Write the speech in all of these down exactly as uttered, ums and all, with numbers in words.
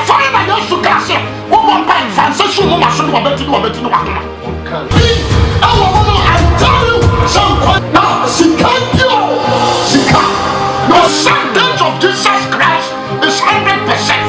fire na yesu kase wo mo pa fansa su mo ma so no beti no beti no wa no I will tell you some now she can't do she can't the sentence of Jesus Christ is one hundred percent.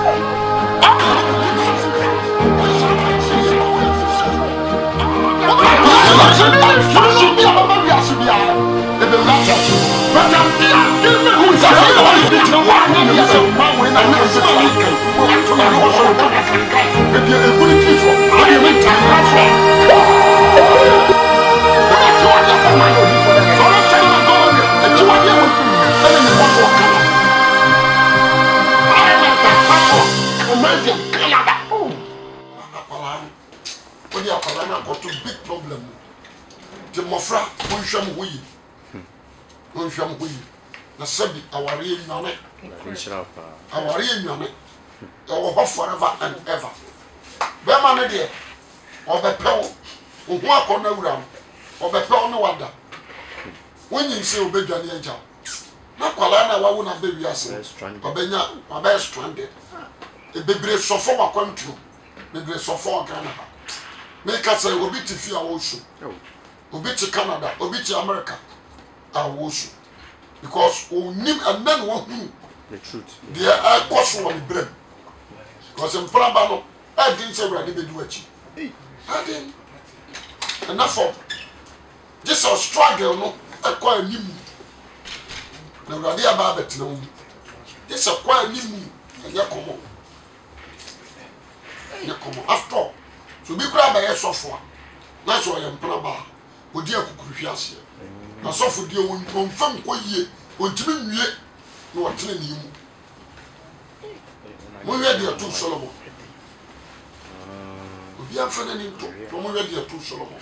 Big problem. The mofra, one sham we, one sham we. The subject, our real money, our real money, our forever and ever. Beman, dear, or the pill, or walk on the ground, or the pill no wonder. When you say obey the angel, not Colana, why wouldn't baby us? Or Benya, my best stranded. The baby so far country, the so far Canada. Make us say, Obi to fear also. Obi to Canada, Obi to America, I also. Because we need and then one the truth. They are caution on the brain. Because in Prabano, I didn't say we're going to do it. I didn't. Enough of this our struggle, no, I quite new. The Radia Babet, no. This is quite new. And you come on. You come on. After all. So be crab by a software. That's why I'm Praba. Would you have Kufias? Na so for dear one confirm ko ye ontimi nwie na wotene ni mu mo we de to Solomon obi afana ni to mo we de to Solomon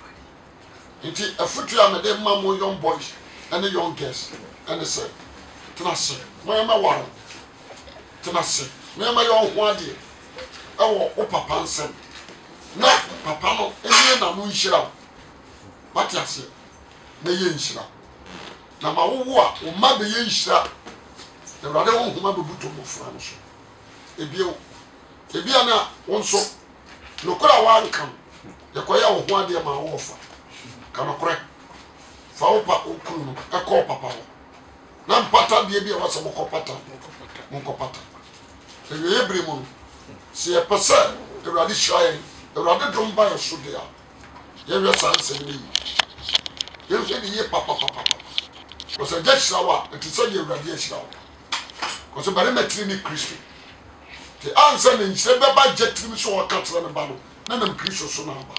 nti afutu amede ma mo young boys and the young girls and say tenase mo ma war tenase mo ma yo ho ade e wo o papa nsem na papa no enie na mo nhira what you say na ye nhira na ma wo a o ma be ye nhira na rade wo homa be buto mo fra no so ebio ebia na won so no kora wa nkam ye koya wo ho ade ma wo fa ka no kore fa wo pa o kunu no e ko papa wo na mpata de bia wa se mo ko pata mo ko pata e ye ebre mo se e pesa e rade hirae e rade domba e so de a ye we sanse ni you say the year papa papa because I just shower and to say you radiation because by the metrini Christian the answer in Sebaba jet so or cattle and battle none of Christian so now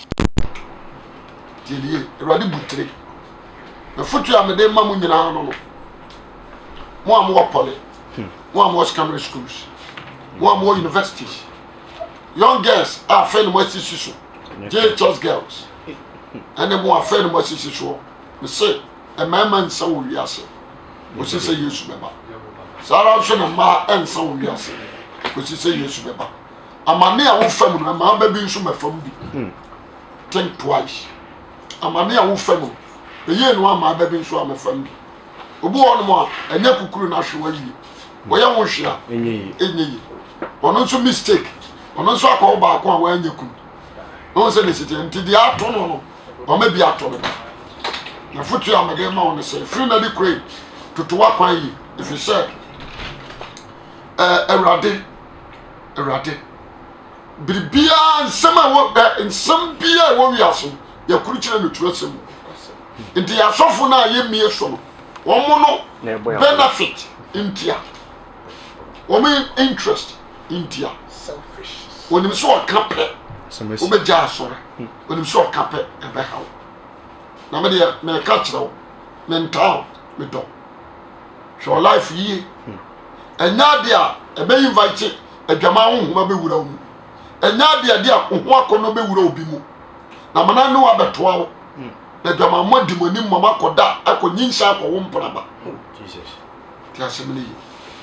till ye ready butri the foot you am the mamu in our no more more poly more more secondary schools more more universities young girls are fairly much issue J Church girls and then more fairly much issue me say a man so we are say what she say yesu beba sara so na ma ensa we are say what she say yesu beba amane a wo fam no ma ba bi nso ma fam bi think twice amane a wo fam e ye no ma ba bi nso ma fam bi obu won mo a enya kukuru na hwe wa yi wo ya wo hwe a enyi enyi ono nso mistake ono nso akọ ba akọ a wa anya kun no say the city nti dia ato no no o ma bi ato no na futu amade ma on say free na di crane to wa kwan yi if you said eh erade erade bibia nsema wo nsem bia wo wiaso ya kuru kire no tuasem nti ya sofo na ye mie so no wo mo no benefit intia wo me interest intia selfish wonim so kape wo be ja asore wonim so kape e be hawo na me de me ka kire me ntaw me do so life yi enya de a e be invite adwama ho homa be wura wo enya de de a ho akono be wura obi mu na mana no abetoa wo na adwama mo di mani mama koda akonyinsa akwo mpraba jesus ti asemni yi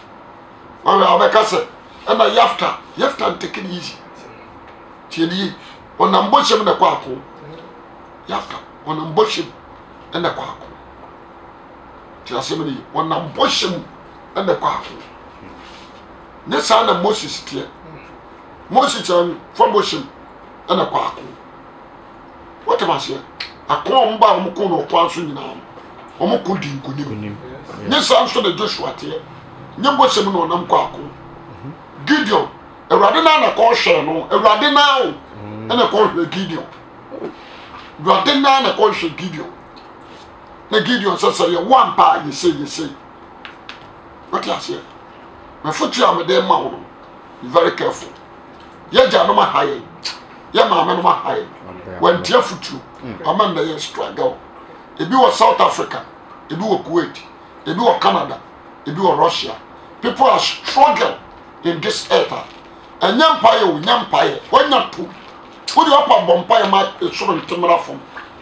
wa abeka se na yafta yafta take it easy tieni ona mbochem na kwa akwo yafta ona mbochem na kwa akwo ti asemni ona mbochem na kwa akwo ne saa na Moses tie Moses an foboshim ana kwaako what am I saying akon mba om ko no kwa so nyina om ko di nkonim ne saa so na Joshua tie nye boshim no nam kwaako Gideon Ewurade na na ko hwe no Ewurade na o ana ko hwe Gideon Ewurade na na ko hwe Gideon na Gideon sasa ye one pa ye say ye say what I say my foot you am there ma be very careful ye ja no ma haye ye ma me no ma haye when tie futu amanda ye struggle ebi was South Africa ebi was Kuwait ebi was Canada ebi was Russia people are struggling in this earth and nyampaye o nyampaye wonya to wo di opa bompaye ma soro ntemra fom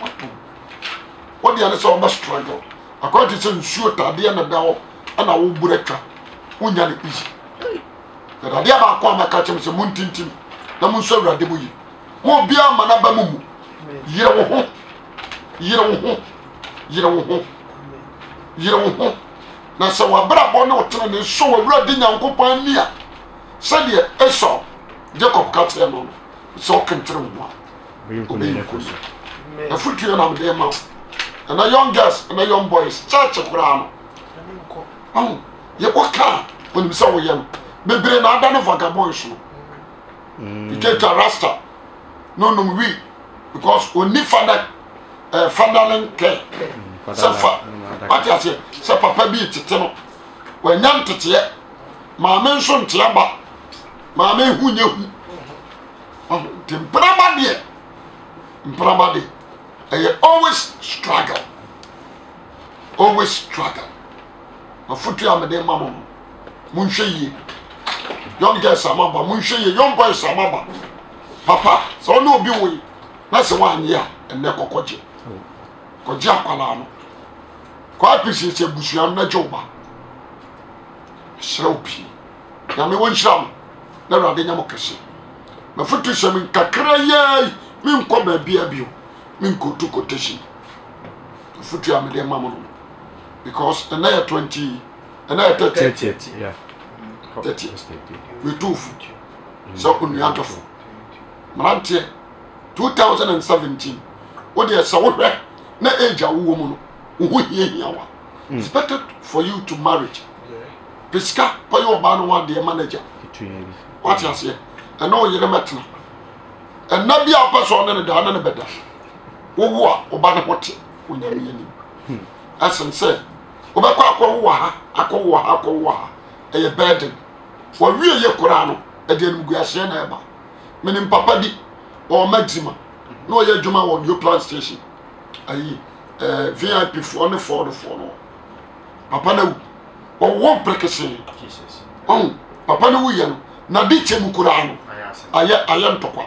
what the answer must struggle according to nsuo tade na dawo ana wo buretwa wonya ne easy da dia ba kwa maka chem se muntintim na munso awurade boyi mo bia mana ba mumu yire wo ho yire wo ho yire wo ho yire wo ho na se wa bra bo na otene ne so awurade nyankopon ni a se de eso Jacob katre no so kentre mo Bring ko ne ko so na futu na am de ma and a young girls and a young boys church kura no oh ye waka when we saw yam bebre na ada no vagabond so you take a rasta no no we because only father uh, fatherling care safa what you say say papa bi tete no when nyam tete maame nso nte aba maame hu nye hu oh temperama de temperama de I always struggle. Always struggle. My foot you am de mama. Munsheye. Young girls are mama, munsheye, young boys are mama. Papa, so no be we. That's one year and ne kokoje. Koje akwala no. Kwa pisi se busuam na joba. Shropi. Na me won shram. Na rade nyamo kese. My foot you se min kakra ye, min ko ba bia bio. Min go to quotation to foot you am there mama because another twenty another thirty yeah thirty we two foot so on you out Marante two thousand seventeen what dey say wo na age awo mu no wo hie hia wa expected for you to marry piska pa yo ba no one dey manager what you say and no you metna and na bia person ne da na ne beda wo wo oba ne hote onyame ani asen say obekwa akwo ha akwo ha akwo ha eye burden wo wie ye kora no e de ngu ase na eba menim papa di o magzima no ye djuma wo new plan station ayi eh V I P fo ne fo fo no papa na wo wo prekese Jesus oh papa na wo ye no na di chemu kora no aye aye ntokwa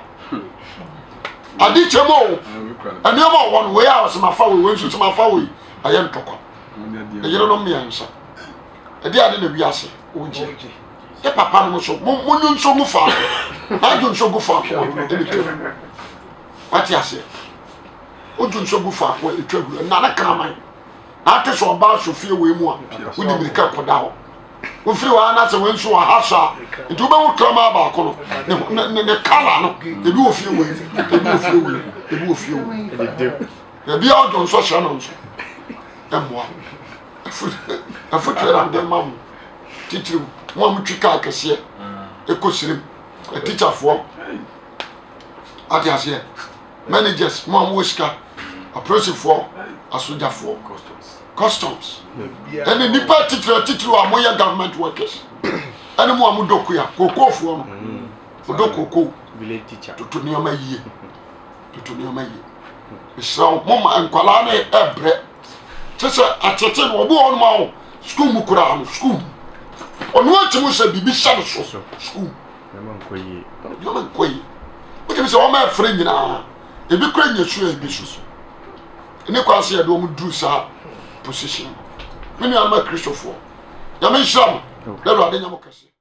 adi chemo ani ama won we a so mafa we we so mafa we aye ntokwa e yero no miansa e di ade na wi ase oje e papa no so mo nyu nso mu fa ajo nso gu fa ko e bi ati ase ojo nso gu fa ko e twagu na na kraman na ate so ba so fie we mu a wo di birika ko da ho wo firi wa na se we nso wa hasa nti wo be wo krama ba ko no ne ne kala no e bi wo fie we e bi wo fie we e bi wo fie we e bi ojo nso sha no nso e mo a futu ran de mamu titiri mo am twika akese e ko sirim e teacher fo ati ase managers mo am woska approach for asoja for customs customs and the nipa titiri titiri wa mo ya government workers and mo am dokuya koko fo no odo koko village teacher to ni oma yie to ni oma yie so mo ma nkwala na ebre tese atete no obo on ma o school mu kura no school onu atimu se bibi sha so school na man koyi na man koyi o ke se o ma frɛ nyina e bi kura nyesu e bi so ne kwa se ya do mu dru sa position mini ama Christopher ya me sham na ro ade nyamo kase